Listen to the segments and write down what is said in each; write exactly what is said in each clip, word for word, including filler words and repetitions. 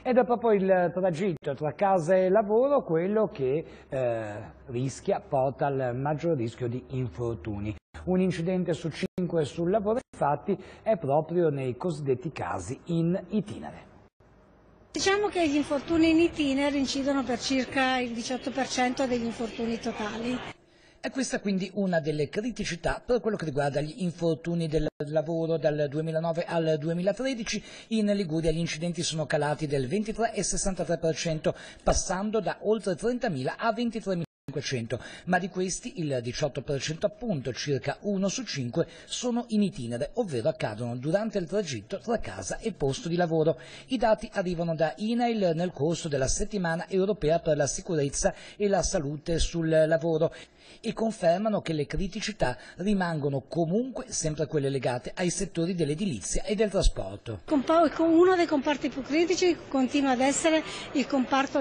Ed è proprio il tragitto tra casa e lavoro quello che eh, rischia, porta al maggior rischio di infortuni. Un incidente su cinque sul lavoro, infatti, è proprio nei cosiddetti casi in itinere. Diciamo che gli infortuni in itinere incidono per circa il diciotto per cento degli infortuni totali. È questa quindi una delle criticità per quello che riguarda gli infortuni del lavoro dal duemilanove al duemilatredici. In Liguria gli incidenti sono calati del ventitré virgola sessantatré per cento, passando da oltre trentamila a ventitremila. Ma di questi il diciotto per cento, appunto circa uno su cinque, sono in itinere, ovvero accadono durante il tragitto tra casa e posto di lavoro. I dati arrivano da I N A I L nel corso della settimana europea per la sicurezza e la salute sul lavoro e confermano che le criticità rimangono comunque sempre quelle legate ai settori dell'edilizia e del trasporto. Uno dei comparti più critici continua ad essere il comparto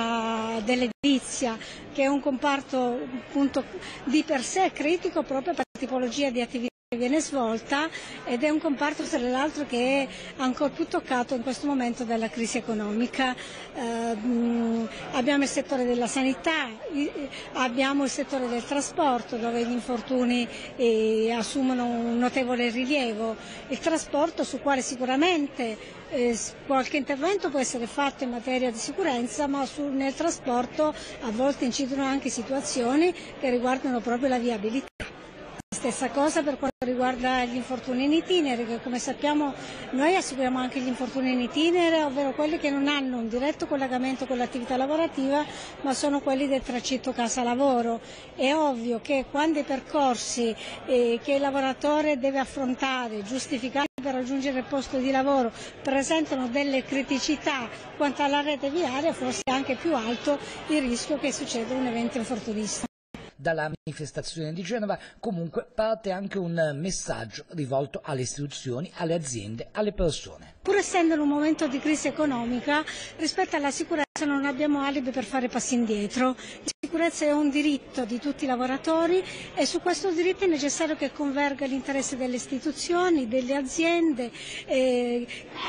dell'edilizia, che è un comparto appunto di per sé critico proprio per la tipologia di attività che viene svolta, ed è un comparto tra l'altro che è ancora più toccato in questo momento dalla crisi economica. Eh, mh, abbiamo il settore della sanità, abbiamo il settore del trasporto dove gli infortuni eh, assumono un notevole rilievo. Il trasporto, su quale sicuramente eh, qualche intervento può essere fatto in materia di sicurezza, ma su, nel trasporto a volte incidono anche situazioni che riguardano proprio la viabilità. Stessa cosa per quanto riguarda gli infortuni in itinere, che come sappiamo noi assicuriamo anche gli infortuni in itinere, ovvero quelli che non hanno un diretto collegamento con l'attività lavorativa, ma sono quelli del tragitto casa-lavoro. È ovvio che quando i percorsi eh, che il lavoratore deve affrontare, giustificare per raggiungere il posto di lavoro, presentano delle criticità quanto alla rete viaria, forse è anche più alto il rischio che succeda un evento infortunistico. Dalla manifestazione di Genova comunque parte anche un messaggio rivolto alle istituzioni, alle aziende, alle persone. Pur essendo in un momento di crisi economica, rispetto alla sicurezza non abbiamo alibi per fare passi indietro. La sicurezza è un diritto di tutti i lavoratori e su questo diritto è necessario che converga l'interesse delle istituzioni, delle aziende, eh,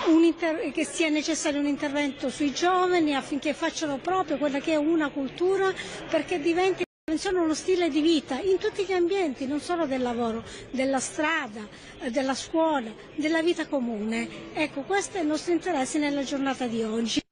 che sia necessario un intervento sui giovani affinché facciano proprio quella che è una cultura, perché diventi sono uno stile di vita in tutti gli ambienti, non solo del lavoro, della strada, della scuola, della vita comune. Ecco, questo è il nostro interesse nella giornata di oggi.